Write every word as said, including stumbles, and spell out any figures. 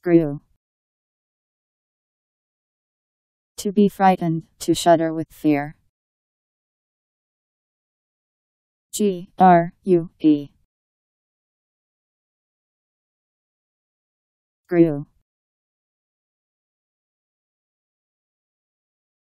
Grue. To be frightened, to shudder with fear. G R U E. Grue.